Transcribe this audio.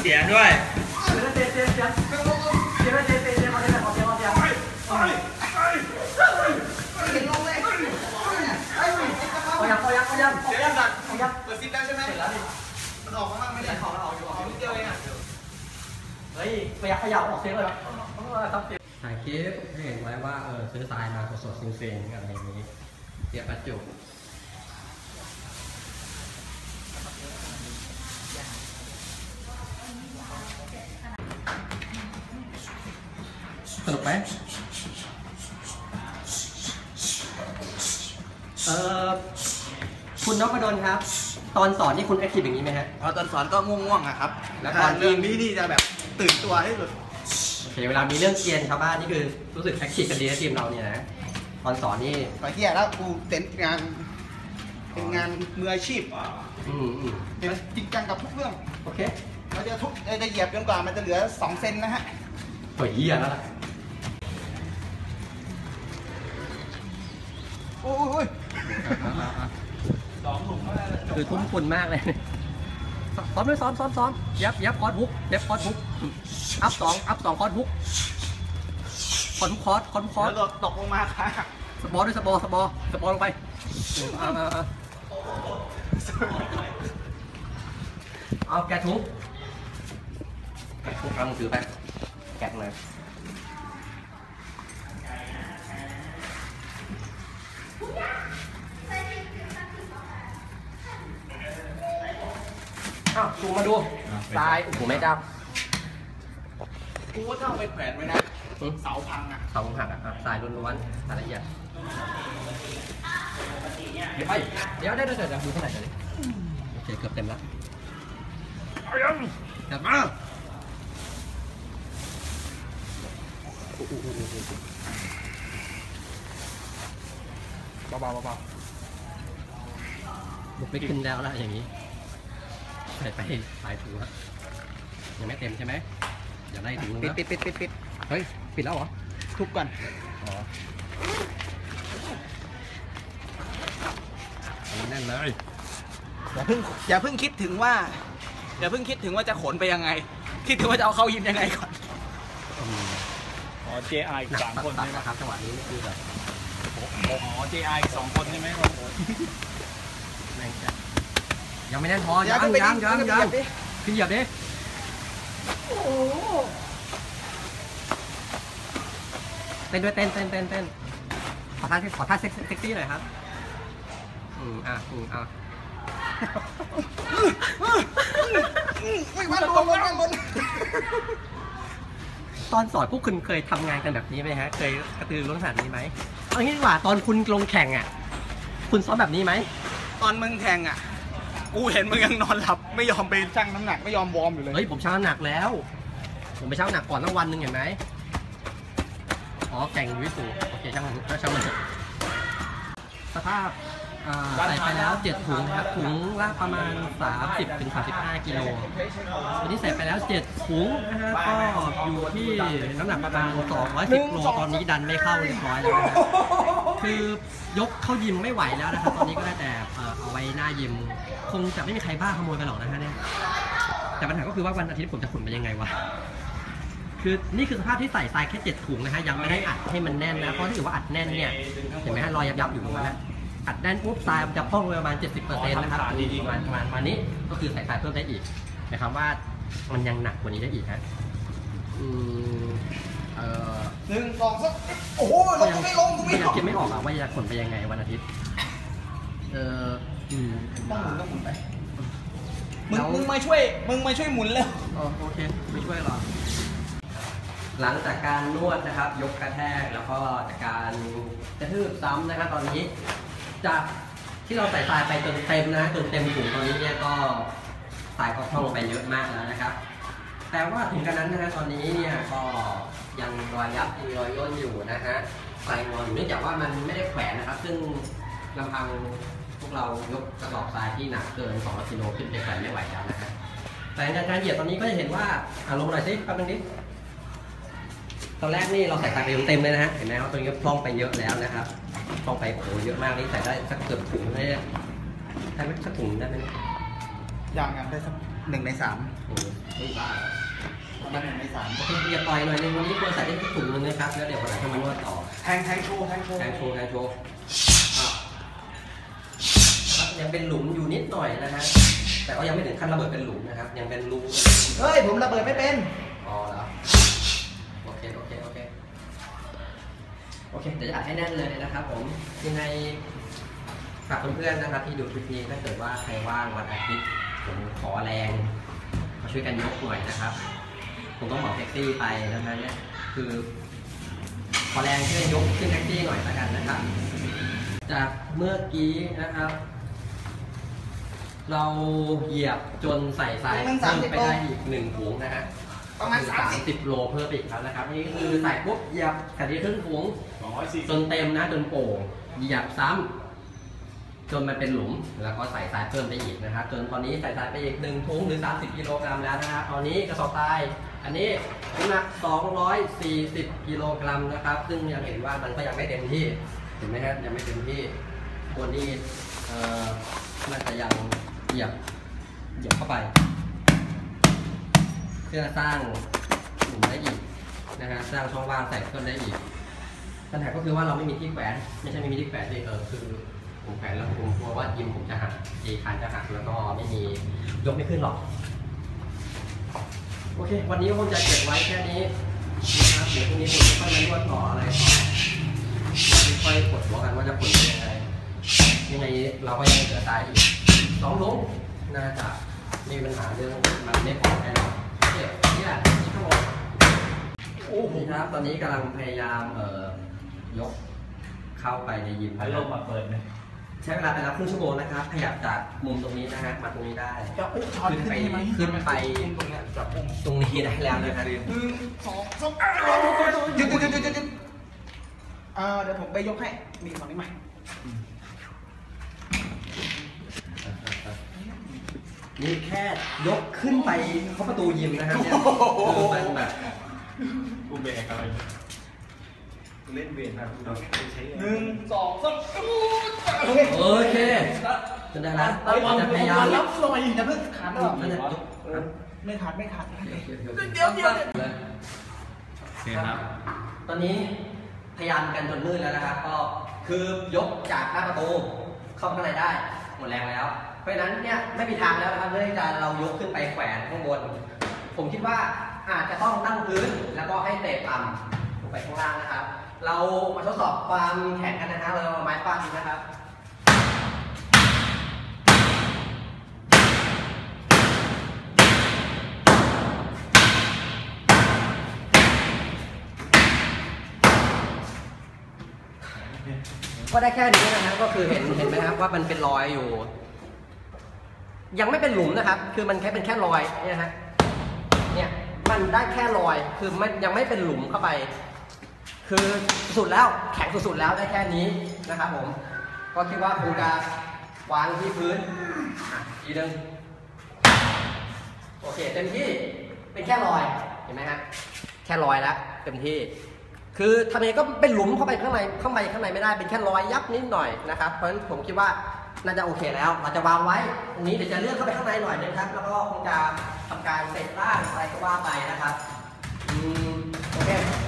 สียงด้วยเฮ้ยขยับออกเสียงเลยเหรอถ่ายคลิปให้เห็นไว้ว่าซื้อทรายมาสดๆเซ็งๆอะไรอย่างนี้เสียบประจุสนุกไหมคุณนพดลครับตอนสอนนี่คุณแอคทีฟอย่างนี้ไหมฮะตอนสอนก็ง่วงๆอะครับแล้วตอนเรื่องนี้นี่จะแบบตื่นตัวที่สุดโอเคเวลามีเรื่องเกียนชาวบ้านนี่คือรู้สึกแอคทีฟกันดีนะทีมเราเนี่ยนะตอนสอนนี่ไปเที่ยวแล้วกูเป็นงานมืออาชีพเป็นจริงจังกับทุกเรื่องโอเคเราจะเหยียบจนกว่ามันจะเหลือ2 เซนนะฮะโอ้ยเหี้ยแล้วล่ะโอ้ย2 ถุงคือทุ่มทุนมากเลยซ้อมด้วยซ้อมยับคอร์สฮุกอัพ2คอร์สฮุกคอร์สแล้วตกลงมาค่ะสปอร์ด้วยสปอร์ลงไปเอาแกะถุงเอามือถือไปแกะเลยถุงมาดูทรายโอ้โหไม่จับกูว่าถ้าเอาไปแขวนไว้นะเสาพังอ่ะเสาหักอ่ะทรายล้วนๆละเอียดเดี๋ยวได้ดูเท่าไหร่เลยโอเคเกือบเต็มแล้วกลับมาเบาบุกไม่ขึ้นแล้วละอย่างนี้ใส่ไปปลายถุงแล้วยังไม่เต็มใช่ไหมอย่าไล่ถุงนะปิดเฮ้ยปิดแล้วเหรอทุบก่อนแน่นเลยอย่าเพิ่งคิดถึงว่าจะขนไปยังไงคิดถึงว่าจะเอาเข้ายิมยังไงก่อน JI อีก3 คนใช่ไหมครับจังหวะนี้คือแบบ JI อีก2 คนใช่ไหมยังไม่แน่นพอยังขึ้นเหยียบดิเต้นด้วยเต้นขอท่าเซ็กซี่หน่อยครับตอนสอนพวกคุณเคยทำงานกันแบบนี้ไหมฮะเคยกระตือรือร้นขนาดนี้ไหมเอางี้ดีกว่าตอนคุณลงแข่งอ่ะคุณซ้อมแบบนี้ไหมตอนมึงแข่งอ่ะกูเห็นมึงยังนอนหลับไม่ยอมไปชั่งน้ำหนักไม่ยอมวอร์มอยู่เลยเฮ้ยผมชั่งน้ำหนักแล้วผมไปชั่งน้ำหนักก่อนตั้งวันหนึ่งเห็นไหมแข่งวิสูโอเคช่างมันสภาพใส่ไปแล้ว7 ถุงนะครับถุงละประมาณ30-35 กิโลวันนี้ใส่ไปแล้ว7 ถุงนะฮะก็อยู่ที่น้ำหนักประมาณ210 โลตอนนี้ดันไม่เข้าเรียบร้อยแล้วนะคือยกเข้ายิมไม่ไหวแล้วนะครับตอนนี้ก็ได้แต่เอาไว้หน้ายิมคงจะไม่มีใครบ้าขโมยไปหรอกนะฮะเนี่ยแต่ปัญหาก็คือว่าวันอาทิตย์ผมจะขนไปยังไงวะคือนี่คือสภาพที่ใส่ทรายแค่7 ถุงนะฮะยังไม่ได้อัดให้มันแน่นนะเพราะถ้าเกิดว่าอัดแน่นเนี่ยเห็นไหมฮะรอยยับอยู่ตรงนั้นนะอัดแน่นปุ๊บทรายมันจะพ่องประมาณ 70% นะครับประมาณนี้ก็คือใส่ทรายเพิ่มได้อีกนะครับว่ามันยังหนักกว่านี้ได้อีกฮะ 1 2 3โอ้โหลงไม่ลงยังคิดไม่ออกว่าจะขนไปยังไงวันอาทิตย์ต้องหมุนไปมึงมาช่วยหมุนแล้วโอเคไม่ช่วยหรอหลังจากการนวดนะครับยกกระแทกแล้วก็จากการกระทืบซ้ำนะครับตอนนี้จากที่เราใส่ทรายไปจนเต็มนะจนเต็มถุงตอนนี้เนี่ยก็ทรายก็ท่องลงไปเยอะมากแล้วนะครับแต่ว่าถึงกระนั้นนะฮะตอนนี้เนี่ยก็ยังรอยยับมีรอยย่นอยู่นะฮะทรายงออยู่เนื่องจากว่ามันไม่ได้แขวนนะครับซึ่งลำพังพวกเรายกกระสอบทรายที่หนักเกิน2 กิโลขึ้นไปแขวนไม่ไหวแล้วนะฮะแต่การเหยียบตอนนี้ก็จะเห็นว่าลงหน่อยสิแป๊บนึงนิดตอนแรกนี่เราใส่ทรายไปเต็มเลยนะฮะเห็นไหมว่าตัวนี้พร่องไปเยอะแล้วนะครับพร่องไปโอ้โหเยอะมากนี่ใส่ได้สักเกือบถุงเลยได้ไหมสักถุงได้ไหมยังได้สัก1/3 โอ้โหไม่บ้าประมาณ1/3 โอเคอย่าต่อยหน่อยนึงวันนี้ควรใส่ได้ที่ถุงนึงนะครับแล้วเดี๋ยววันไหนจะมานวดต่อแทงโชว์แทงโชว์ยังเป็นหลุมอยู่นิดหน่อยนะฮะแต่ก็ยังไม่ถึงขั้นระเบิดเป็นหลุมนะครับยังเป็นรูเฮ้ยผมระเบิดไม่เป็นอ๋อแล้วโอเคเดี๋ยวจะอัดให้แน่นเลยนะครับผมยังไงฝากเพื่อนๆนะครับที่ดูคลิปนี้ถ้าเกิดว่าใครว่างวันอาทิตย์ผมขอแรงมาช่วยกันยกหน่อยนะครับผมต้องเหมาแท็กซี่ไปนะคะเนี่ยคือขอแรงช่วยยกขึ้นแท็กซี่หน่อยละกันนะครับจากเมื่อกี้นะครับเราเหยียบจนใส่ทรายเพิ่มไปได้อีก1 ถุงนะฮะประมาณ 30 โลเพิ่มอีกแล้วนะครับนี่คือใส่ปุ๊บเหยียบใส่ที่ครึ่งถุงจนเต็มนะจนโป่งเหยียบซ้ำจนมันเป็นหลุมแล้วก็ใส่ทรายเพิ่มได้อีกนะครับจนตอนนี้ใส่ทรายไปอีก1 ถุงหรือ30 กิโลกรัมแล้วนะครับตอนนี้กระสอบทรายอันนี้น้ำหนัก240 กิโลกรัมนะครับซึ่งยังเห็นว่ามันก็ยังไม่เต็มที่เห็นไหมครับยังไม่เต็มที่ตัวนี้น่าจะยังเหยียบเข้าไปเพื่อสร้างหลุมได้อีกนะฮะสร้างช่องว่างใส่เพิ่มได้อีกปัญหาก็คือว่าเราไม่มีที่แขวนไม่ใช่ไม่มีที่แขวนเลยคือผมแขวนแล้วผมกลัวว่ายิมผมจะหักคานจะหักแล้วก็ไม่มียกไม่ขึ้นหรอกโอเควันนี้ผมจะเก็บไว้แค่นี้นะครับเดี๋ยวพรุ่งนี้ผมค่อยมานวดต่ออะไรต่อค่อยๆกดว่ากันว่าจะผลเป็นยังไงเราก็ยังเหลือทรายอีก2 ถุงน่าจะมีปัญหาเรื่องมันไม่พอแน่นอนนี่แหละนี่ทั้งหมดโอ้โหครับตอนนี้กำลังพยายามยกเข้าไปในยิมพัดลมมาเปิดเลยใช้เวลาไปแล้วครึ่งชั่วโมงนะครับขยับจากมุมตรงนี้นะฮะมาตรงนี้ได้ขึ้นไปตรงนี้ได้แล้วนะครับ 1 2 3หยุดเดี๋ยวผมไปยกให้มีฝั่งนี้ไหมนี่แค่ยกขึ้นไปเข้าประตูยิมนะครับเนี่ยคือมันแบบกูเบรกอะไรเล่นเวทนะกูใช้ 1 2 3 โอเคจะได้แล้วจะพยายามรับหน่อยอย่าเพิ่งขาดหรอกไม่ขาดเดี๋ยวโอเคครับตอนนี้พยายามกันจนมืดแล้วนะครับก็คือยกจากหน้าประตูเข้าข้างในได้หมดแรงแล้วเพราะฉะนั้นเนี่ยไม่มีทางแล้วนะครับเนื่องจากเรายกขึ้นไปแขวนข้างบนผมคิดว่าอาจจะต้องตั้งพื้นแล้วก็ให้เตะต่ำลงไปข้างล่างนะครับเรามาทดสอบความแข็งกันนะฮะเราเอาไม้ฟาดนะครับก็ได้แค่นี้นะครับก็คือเห็นไหมครับว่ามันเป็นรอยอยู่ยังไม่เป็นหลุมนะครับคือมันแค่เป็นแค่รอยเนี่ยฮะเนี่ยมันได้แค่รอยคือมันยังไม่เป็นหลุมเข้าไปคือสุดแล้วแข็งสุดๆแล้วได้แค่นี้นะครับผมก็คิดว่าคงจะวางที่พื้นทีนึงโอเคเต็มที่เป็นแค่รอยเห็นไหมฮะแค่รอยแล้วเต็มที่คือทำยังไงก็เป็นหลุมเข้าไปข้างในไม่ได้เป็นแค่รอยยับนิดหน่อยนะครับเพราะฉะนั้นผมคิดว่าน่าจะโอเคแล้วเราจะวางไว้ตรงนี้เดี๋ยวจะเลื่อนเข้าไปข้างในหน่อยนะครับแล้วก็คงจะทำการเสร็จร่างอะไรก็ว่าไปนะครับโอเค